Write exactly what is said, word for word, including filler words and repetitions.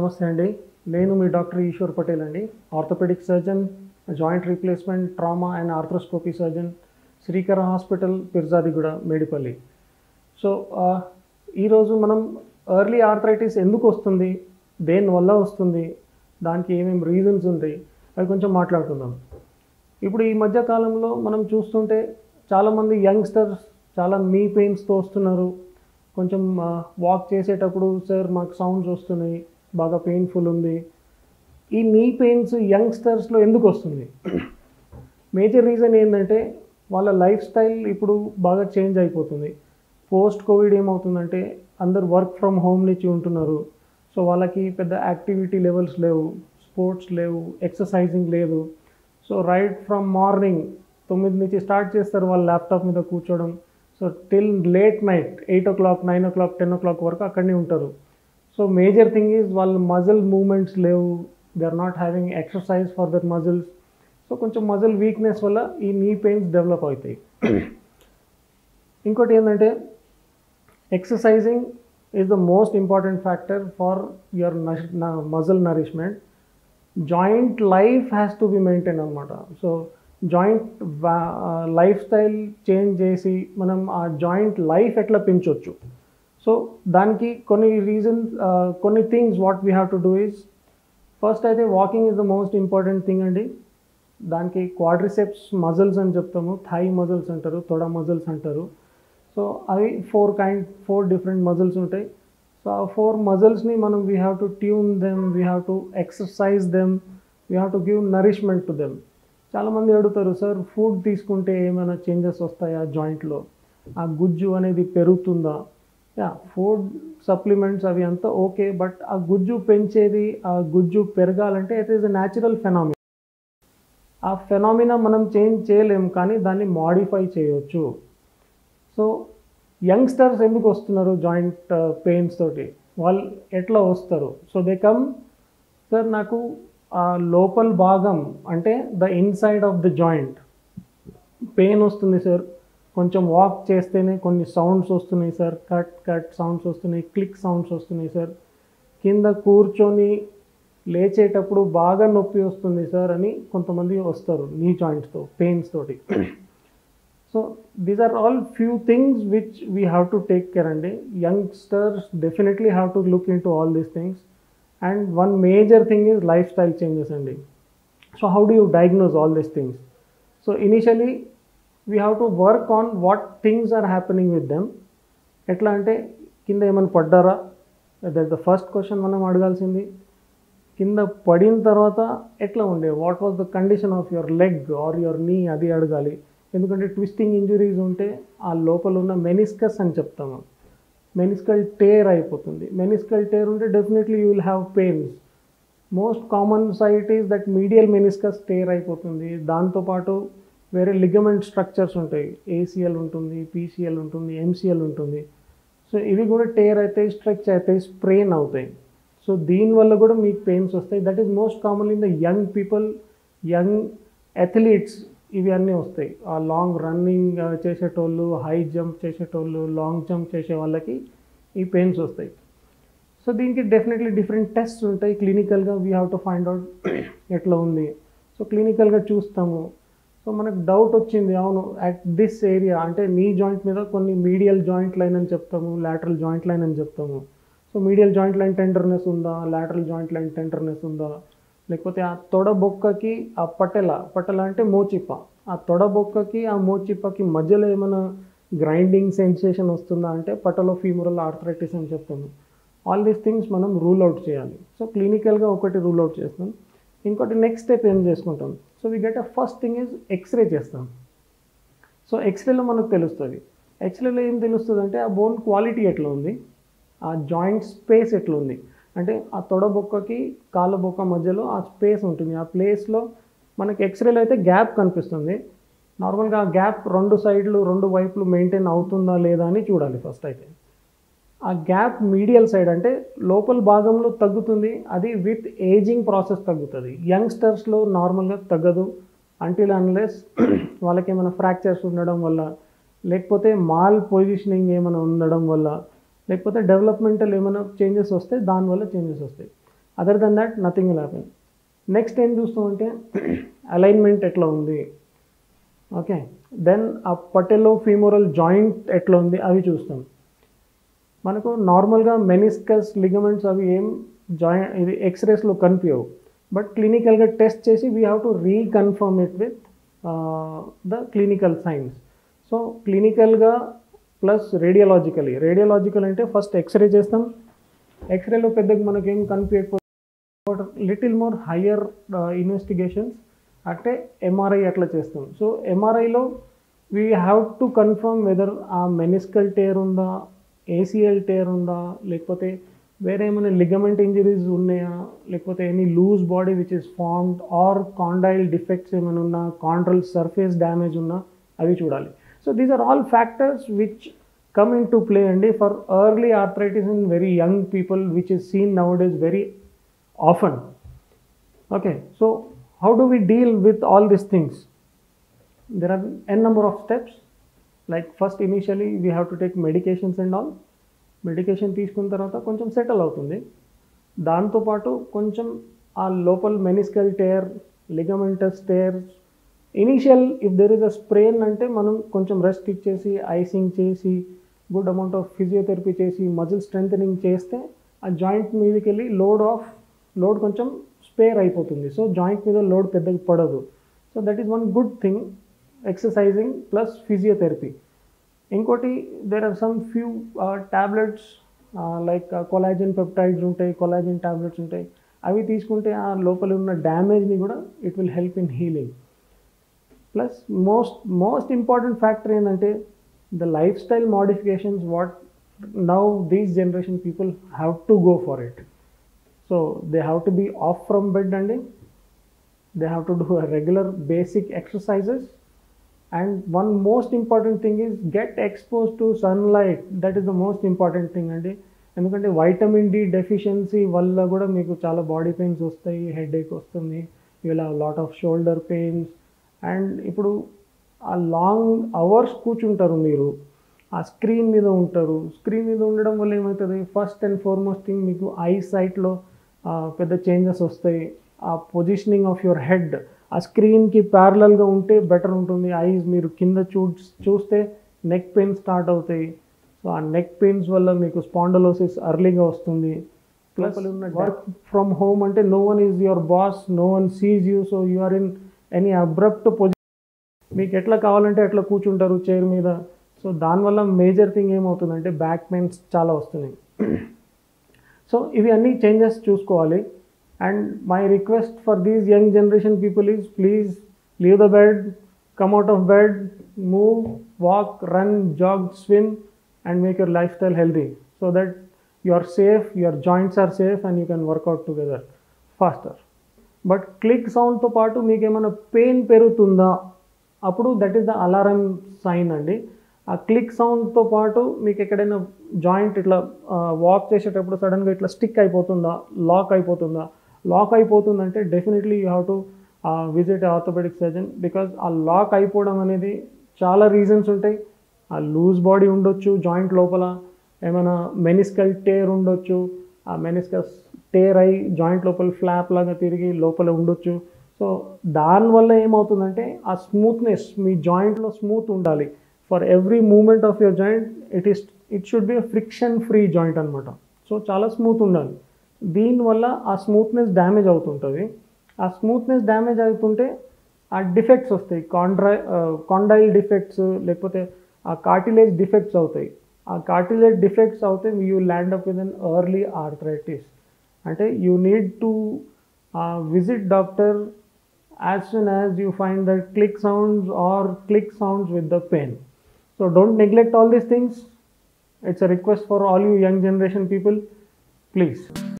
నమస్తే అండి. నేను మీ డాక్టర్ ఈశ్వర్ పటేల్ అండి. Orthopaedic surgeon, joint replacement, trauma and arthroscopy surgeon, Srikara hospital, Pirzadiguda, Medipally. So ఈరోజు మనం ఎర్లీ ఆర్థరైటిస్ ఎందుకు వస్తుంది, దేనివల్ల వస్తుంది, దానికి ఏమేమి రీజన్స్ ఉంటాయి అవి కొంచెం మాట్లాడుకుందాం. ఇప్పుడు ఈ మధ్య కాలంలో మనం చూస్తుంటే చాలామంది యంగ్స్టర్స్ చాలా నీ పెయిన్స్తో వస్తున్నారు. కొంచెం వాక్ చేసేటప్పుడు సార్ మాకు సౌండ్స్ వస్తున్నాయి, బాగా పెయిన్ఫుల్ ఉంది. ఈ నీ పెయిన్స్ యంగ్స్టర్స్లో ఎందుకు వస్తుంది? మేజర్ రీజన్ ఏంటంటే వాళ్ళ లైఫ్ స్టైల్ ఇప్పుడు బాగా చేంజ్ అయిపోతుంది. పోస్ట్ కోవిడ్ ఏమవుతుందంటే అందరు వర్క్ ఫ్రమ్ హోమ్ నుంచి ఉంటున్నారు. సో వాళ్ళకి పెద్ద యాక్టివిటీ లెవెల్స్ లేవు, స్పోర్ట్స్ లేవు, ఎక్సర్సైజింగ్ లేదు. సో రైట్ ఫ్రమ్ మార్నింగ్ తొమ్మిది నుంచి స్టార్ట్ చేస్తారు వాళ్ళు ల్యాప్టాప్ మీద కూర్చోవడం. So till late night eight o'clock nine o'clock ten o'clock వరకు అక్కడనే ఉంటారు. సో మేజర్ థింగ్ ఈజ్ వాళ్ళ మజిల్ మూమెంట్స్ లేవు, they are not having exercise for their muscles. So కొంచెం మజిల్ వీక్నెస్ వల్ల ఈ నీ పెయిన్స్ డెవలప్ అవుతాయి. ఇంకోటి ఏంటంటే exercising is the most important factor for your muscle nourishment. Joint life has to be maintain అనమాట. So joint lifestyle change చేసి మనం ఆ జాయింట్ లైఫ్ ఎట్లా పెంచవచ్చు. సో దానికి కొన్ని రీజన్స్, కొన్ని things what we have to do is, first అయితే walking is the most important thing అండి. దానికి క్వాడ్రిసెప్స్ మజిల్స్ అని చెప్తాము, థై మజిల్స్ అంటారు, తొడ మజిల్స్ అంటారు. సో అవి four kind four different muscles ఉంటాయి. సో ఆ ఫోర్ మజిల్స్ని మనం we have to tune them, we have to exercise them, we have to give nourishment to them. చాలామంది అడుగుతారు, సార్ ఫుడ్ తీసుకుంటే ఏమైనా చేంజెస్ వస్తాయా జాయింట్లో, ఆ గుజ్జు అనేది పెరుగుతుందా? యా, ఫుడ్ సప్లిమెంట్స్ అవి అంతా ఓకే, బట్ ఆ గుజ్జు పెంచేది, ఆ గుజ్జు పెరగాలంటే it is a natural phenomena. ఆ ఫెనామినా మనం చేంజ్ చేయలేము, కానీ దాన్ని మాడిఫై చేయవచ్చు. సో యంగ్స్టర్స్ ఎందుకు వస్తున్నారు జాయింట్ పెయిన్స్ తోటి, వాళ్ళు ఎట్లా వస్తారు? సో దే కమ్, సార్ నాకు ఆ లోపల భాగం అంటే the inside of the joint pain వస్తుంది సార్, కొంచెం వాక్ చేస్తేనే కొన్ని సౌండ్స్ వస్తున్నాయి సార్, కట్ కట్ సౌండ్స్ వస్తున్నాయి, క్లిక్ సౌండ్స్ వస్తున్నాయి సార్, కింద కూర్చొని లేచేటప్పుడు బాగా నొప్పి వస్తుంది సార్ అని కొంతమంది వస్తారు నీ జాయింట్స్తో పెయిన్స్ తోటి. So these are all few things which we have to take care అండి. Youngsters definitely have to look into all these things. And one major thing is lifestyle changes అండి. So how do you diagnose all these things? So initially we have to work on what things are happening with them. ఎట్లా అంటే కింద ఏమైనా పడ్డారా, that the first question మనం అడగాల్సింది. కింద పడిన తర్వాత ఎట్లా ఉండే, what was the condition of your leg or your knee, అది అడగాలి. ఎందుకంటే ట్విస్టింగ్ ఇంజురీస్ ఉంటే ఆ లోపల ఉన్న మెనిస్కస్ అని చెప్తాము, మెనిస్కల్ టేర్ అయిపోతుంది. మెనిస్కల్ టేర్ ఉంటే definitely you will have pains. Most common site is that medial meniscus tear అయిపోతుంది. దాంతోపాటు వేరే లిగమెంట్ స్ట్రక్చర్స్ ఉంటాయి, ఏసీఎల్ ఉంటుంది, పీసీఎల్ ఉంటుంది, ఎంసీఎల్ ఉంటుంది. సో ఇవి కూడా టేర్ అవుతాయి, స్ట్రెచ్ అవుతాయి, స్ప్రెయిన్ అవుతాయి. సో దీనివల్ల కూడా మీకు పెయిన్స్ వస్తాయి. That is most common in the young people, young athletes. ఇవి అన్నీ వస్తాయి. ఆ లాంగ్ రన్నింగ్ చేసేటోళ్ళు, హై జంప్ చేసేటోళ్ళు, లాంగ్ జంప్ చేసే వాళ్ళకి ఈ పెయిన్స్ వస్తాయి. సో దీనికి డెఫినెట్లీ డిఫరెంట్ టెస్ట్స్ ఉంటాయి. క్లినికల్గా we have to find out ఎట్లా ఉంది. సో క్లినికల్గా చూస్తాము. సో మనకు డౌట్ వచ్చింది, అవును అట్ దిస్ ఏరియా అంటే నీ జాయింట్ మీద కొన్ని మీడియల్ జాయింట్ లైన్ అని చెప్తాము, లాటరల్ జాయింట్ లైన్ అని చెప్తాము. So medial joint line tenderness ఉందా, లాటరల్ జాయింట్ లైన్ టెండర్నెస్ ఉందా, లేకపోతే ఆ తొడ బొక్కకి ఆ పటెల, పటెల అంటే మోచిప్ప, ఆ తొడ బొక్కకి ఆ మోచిప్పకి మధ్యలో ఏమైనా గ్రైండింగ్ సెన్సేషన్ వస్తుందా అంటే పటలో ఫీమరల్ ఆర్థరైటిస్ అని చెప్తాము. ఆల్ దీస్ థింగ్స్ మనం రూల్ అవుట్ చేయాలి. సో క్లినికల్గా ఒకటి రూల్ అవుట్ చేస్తాం. ఇంకోటి నెక్స్ట్ స్టెప్ ఏం చేసుకుంటాం, so we get a first thing is X ray చేస్తాం. సో ఎక్స్రేలో మనకు తెలుస్తుంది. ఎక్స్రేలో ఏం తెలుస్తుంది అంటే ఆ బోన్ క్వాలిటీ ఎట్లా ఉంది, ఆ జాయింట్ స్పేస్ ఎట్లా ఉంది. అంటే ఆ తొడ బొక్కకి కాళ్ళ బొక్క మధ్యలో ఆ స్పేస్ ఉంటుంది. ఆ ప్లేస్లో మనకి ఎక్స్రేలో అయితే గ్యాప్ కనిపిస్తుంది. నార్మల్గా ఆ గ్యాప్ రెండు సైడ్లు రెండు వైపులు మెయింటైన్ అవుతుందా లేదా అని చూడాలి ఫస్ట్ అయితే. ఆ గ్యాప్ మీడియల్ సైడ్ అంటే లోపల భాగంలో తగ్గుతుంది, అది విత్ ఏజింగ్ ప్రాసెస్ తగ్గుతుంది. యంగ్స్టర్స్లో నార్మల్గా తగ్గదు అంటిల్ అన్లెస్ వాళ్ళకి ఏమైనా ఫ్రాక్చర్స్ ఉండడం వల్ల, లేకపోతే మాల్ పొజిషనింగ్ ఏమైనా ఉండడం వల్ల, లేకపోతే డెవలప్మెంటల్ ఏమైనా చేంజెస్ వస్తే దానివల్ల చేంజెస్ వస్తాయి. Other than that nothing will happen. Next ఏం చూస్తామంటే అలైన్మెంట్ ఎట్లా ఉంది, ఓకే, దెన్ ఆ పటెలో ఫీమోరల్ జాయింట్ ఎట్లా ఉంది అవి చూస్తాం. మనకు నార్మల్గా మెనిస్కస్ లిగమెంట్స్ అవి ఏం జాయింట్ ఇది ఎక్స్రేస్లో కనిపించవు, బట్ క్లినికల్గా టెస్ట్ చేసి we have to reconfirm it with the clinical signs. So క్లినికల్గా ప్లస్ రేడియాలజికలీ, రేడియాలజికల్ అంటే ఫస్ట్ ఎక్స్రే చేస్తాం, ఎక్స్రేలో పెద్దగా మనకేం కనిపించకపోతే లిటిల్ మోర్ హయ్యర్ ఇన్వెస్టిగేషన్స్ అంటే ఎంఆర్ఐ అట్లా చేస్తాం. సో ఎంఆర్ఐలో we have to confirm whether ఆ మెనిస్కల్ టేర్ ఉందా, ఏసీఎల్ టేర్ ఉందా, లేకపోతే వేరే ఏమైనా లిగమెంట్ ఇంజరీస్ ఉన్నాయా, లేకపోతే any loose body which is formed or condyle defects ఏమైనా ఉన్నా, కాండ్రల్ సర్ఫేస్ డ్యామేజ్ ఉన్నా అవి చూడాలి. So these are all factors which come into play and for early arthritis in very young people, which is seen nowadays very often. Okay, so how do we deal with all these things? There are n number of steps. Like first initially we have to take medications and all. Medication తీసుకున్న తర్వాత కొంచెం settle అవుతుంది. దాంతోపాటు కొంచెం ఆ లోపల meniscal tear, ligamentous tear, initial if there is a sprain అంటే మనం కొంచెం రెస్ట్ ఇచ్చేసి ఐసింగ్ చేసి గుడ్ అమౌంట్ ఆఫ్ ఫిజియోథెరపీ చేసి మజిల్ స్ట్రెంథనింగ్ చేస్తే ఆ జాయింట్ మీదకి వెళ్ళి లోడ్ ఆఫ్ లోడ్ కొంచెం స్పేర్ అయిపోతుంది. సో జాయింట్ మీద లోడ్ పెద్దగా పడదు. So that is one good thing, exercising plus physiotherapy. ఇంకోటి there are some few tablets like collagen peptides ఉంటాయి, కొలాజిన్ ట్యాబ్లెట్స్ ఉంటాయి, అవి తీసుకుంటే ఆ లోపల ఉన్న డ్యామేజ్ని కూడా it will help in healing. Plus most most important factor ఏంటంటే the lifestyle modifications what now these generation people have to go for it. So they have to be off from bed and they have to do a regular basic exercises, and one most important thing is get exposed to sunlight. That is the most important thing andi, ఎందుకంటే vitamin D deficiency వల్ల కూడా మీకు చాలా body pains వస్తాయి, headache వస్తుంది, you will have lot of shoulder pains. And ఇప్పుడు ఆ long hours కూర్చుంటారు మీరు, ఆ స్క్రీన్ మీద ఉంటారు. స్క్రీన్ మీద ఉండడం వల్ల ఏమవుతుంది, ఫస్ట్ అండ్ ఫార్మోస్ట్ థింగ్ మీకు ఐ సైట్లో పెద్ద చేంజెస్ వస్తాయి. ఆ పొజిషనింగ్ ఆఫ్ యువర్ హెడ్ ఆ స్క్రీన్కి ప్యారలల్గా ఉంటే బెటర్ ఉంటుంది. ఐస్ మీరు కింద చూ చూస్తే నెక్ పెయిన్ స్టార్ట్ అవుతాయి. సో ఆ నెక్ పెయిన్స్ వల్ల మీకు స్పాండలోసిస్ అర్లీగా వస్తుంది. ప్లస్ వర్క్ ఫ్రమ్ హోమ్ అంటే no one is your boss, no one sees you, so you are in any abrupt position, మీకు ఎట్లా కావాలంటే అట్లా కూర్చుంటారు చైర్ మీద. సో దానివల్ల మేజర్ థింగ్ ఏమవుతుందంటే బ్యాక్ పెయిన్స్ చాలా వస్తున్నాయి. సో ఇవి అన్ని చేంజెస్ చూసుకోవాలి. And my request for these young generation people is please leave the bed, come out of bed, move, walk, run, jog, swim and make your life style healthy so that you are safe, your joints are safe and you can work out together faster. But click సౌండ్తో పాటు మీకు ఏమైనా pain పెరుగుతుందా, అప్పుడు that is the alarm sign అండి. ఆ click సౌండ్తో పాటు మీకు ఎక్కడైనా జాయింట్ ఇట్లా వాక్ చేసేటప్పుడు సడన్గా ఇట్లా స్టిక్ అయిపోతుందా, లాక్ అయిపోతుందా, లాక్ అయిపోతుందంటే definitely you have to visit orthopaedic surgeon. Because ఆ లాక్ అయిపోవడం అనేది చాలా రీజన్స్ ఉంటాయి. ఆ లూజ్ బాడీ ఉండొచ్చు, జాయింట్ లోపల ఏమైనా మెనిస్కల్ టేర్ ఉండొచ్చు, ఆ మెనిస్కస్ టేర్ అయి జాయింట్ లోపల ఫ్లాప్ లాగా తిరిగి లోపల ఉండొచ్చు. సో దానివల్ల ఏమవుతుందంటే ఆ స్మూత్నెస్, మీ జాయింట్లో స్మూత్ ఉండాలి. For every moment of your joint it is it should be friction free joint అనమాట. సో చాలా స్మూత్ ఉండాలి. దీనివల్ల ఆ స్మూత్నెస్ డ్యామేజ్ అవుతుంటుంది. ఆ స్మూత్నెస్ డ్యామేజ్ అవుతుంటే ఆ డిఫెక్ట్స్ వస్తాయి, కాండ్రై కాండైల్ డిఫెక్ట్స్, లేకపోతే ఆ కార్టిలేజ్ డిఫెక్ట్స్ అవుతాయి. ఆ కార్టిలేజ్ డిఫెక్ట్స్ అవుతే you land up with an early arthritis. అంటే you need to visit doctor as soon as you find that click sounds or click sounds with the pain. So don't neglect all these things. It's a request for all you young generation people, please.